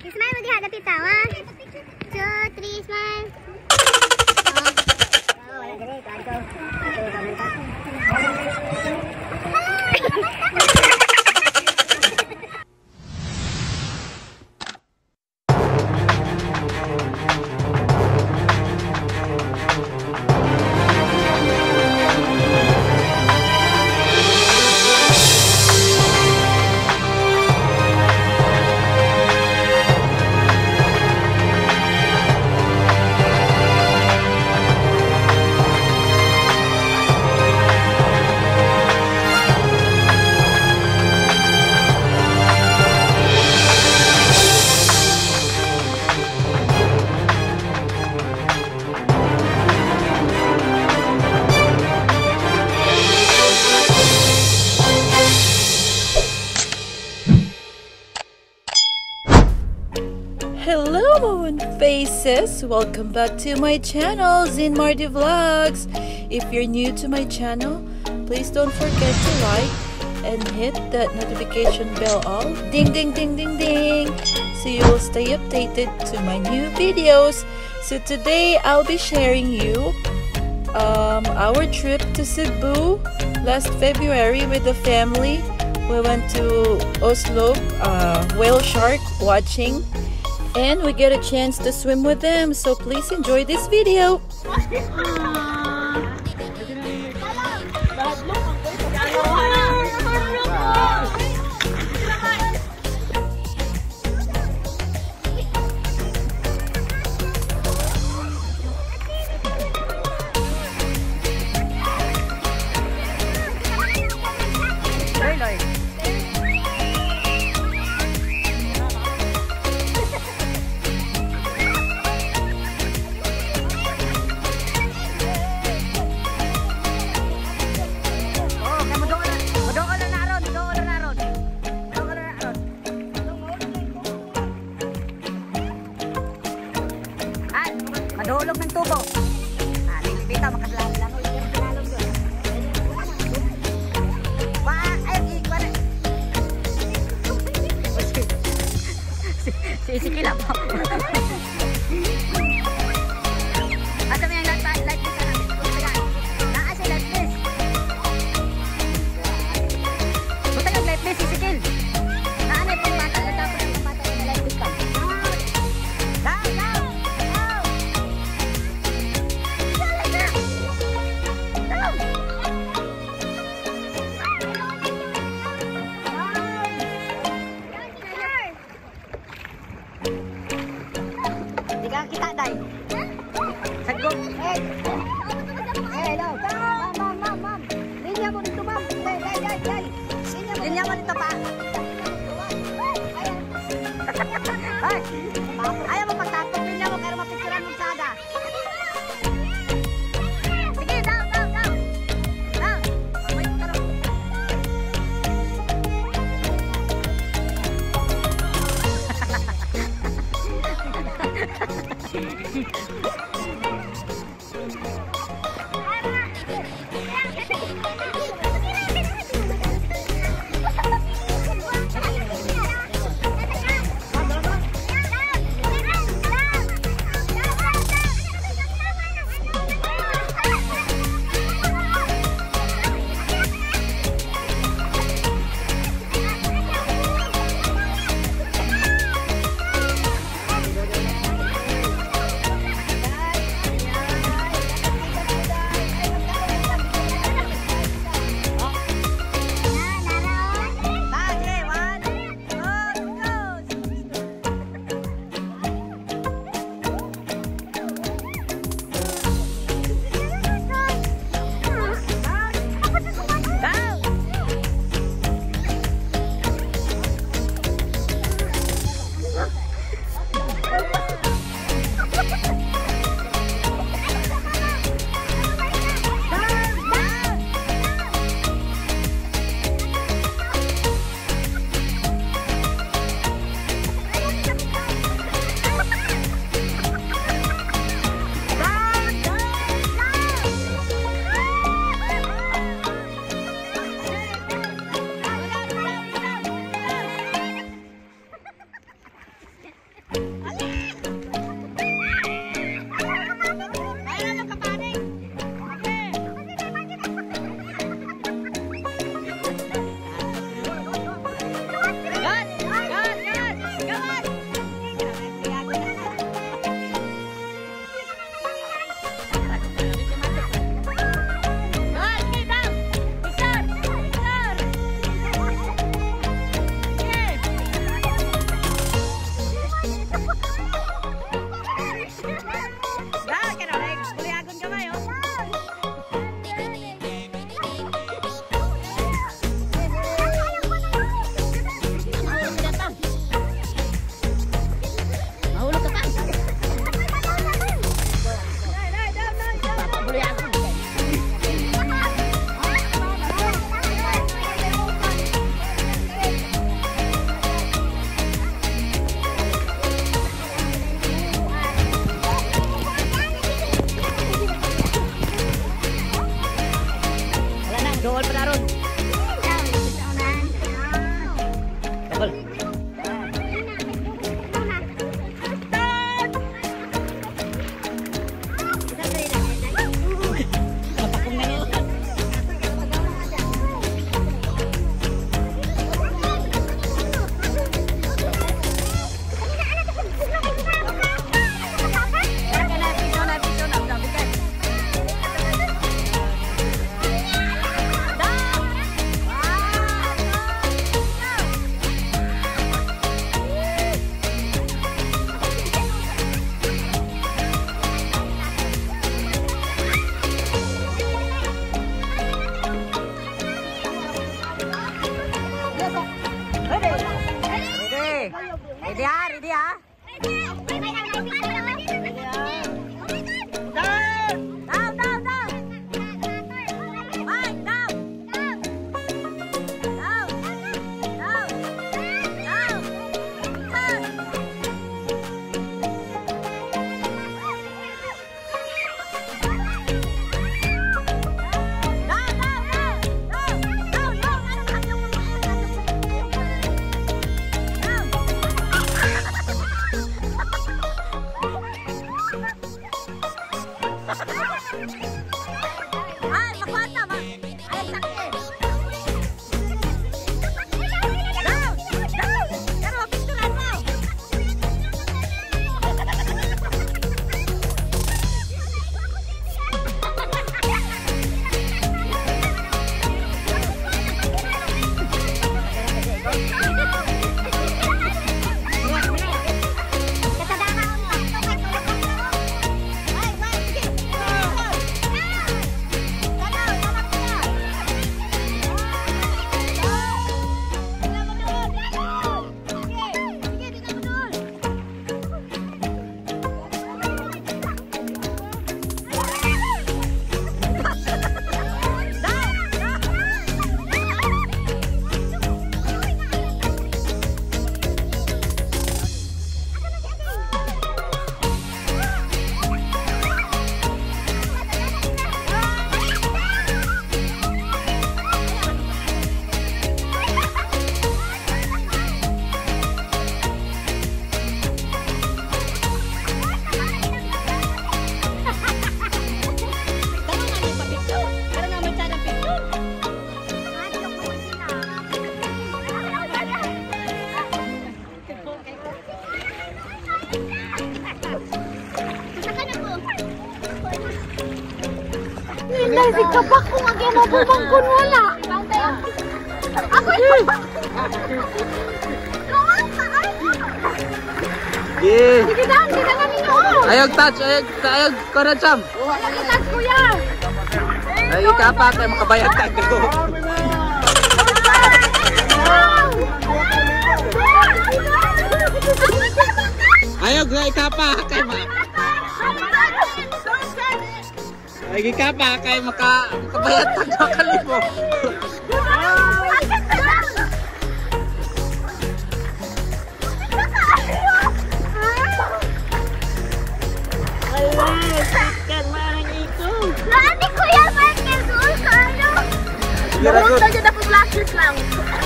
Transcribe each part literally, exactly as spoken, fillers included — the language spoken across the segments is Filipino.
Smile mo diha, dapit ta. One, two, three, smile. Oh, wala dali. Ito, ito. Hello Moon Faces! Welcome back to my channel, Zin Mardi Vlogs. If you're new to my channel, please don't forget to like and hit that notification bell all. Ding ding ding ding ding! So you will stay updated to my new videos. So today I'll be sharing you um, our trip to Cebu last February with the family. We went to Oslo uh, whale shark watching. And we get a chance to swim with them, so please enjoy this video. Madulog ng tubo. Ah, lilipita, makalalong lang. Makalalong doon. Wah, ay, wala. Sisiki lang po. Asa mo yung light list ka namin? Naa siya light list. Buta yung light list, sisikil. Naa na yung bata. Natapos yung bata yung light list ka. Down, down. Kita day. Sagong. Hey. Hey, no. Ma'am, ma'am, ma'am, ma'am. Linya mo dito, ma'am. Hey, hey, hey, hey. Linya mo dito pa. Ay. Ayaw mo pagtatong. Linya mo kaya mapicturan mo sada. Sige, down, down, down. Down. Wait, taro. Si kapak ko nga mo bumangkon wala. Ako Yeah. Sige dan, sige dan ninyo. Ayog touch, ayog, ayog koracham. Ayog touch kuya. Ay ka pa kay makabayad ka ko. Ayog ay ka pa kay ma. Ay ka pa kay maka makabayad ka kalibo. Nanti kuya Michael doon sa ano? Giragot. Doon na po flashes lang.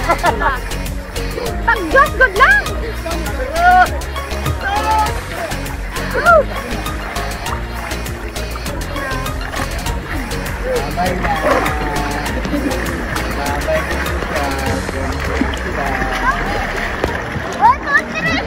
Pag-gas good lang. Bye na. Bye One, two, three.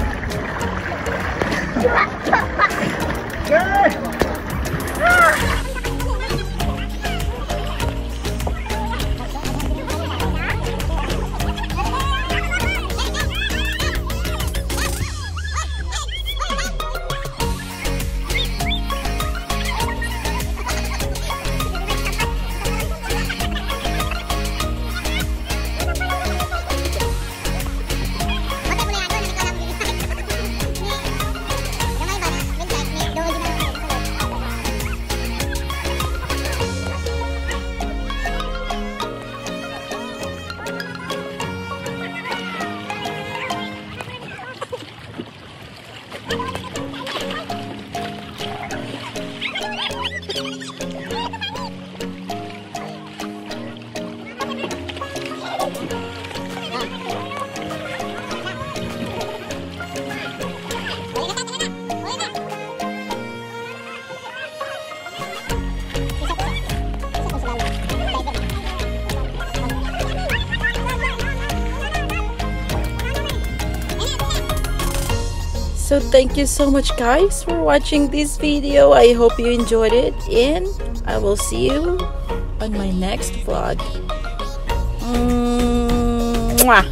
So thank you so much guys for watching this video. I hope you enjoyed it and I will see you on my next vlog. Mwah.